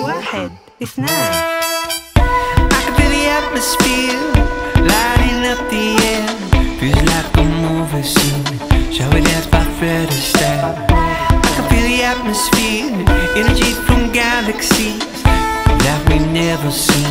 واحد اثنان. I can feel the atmosphere lighting up the air. Feels like a movie scene. Shall we dance by Fred Astaire? I can feel the atmosphere, energy from galaxies that we never seen.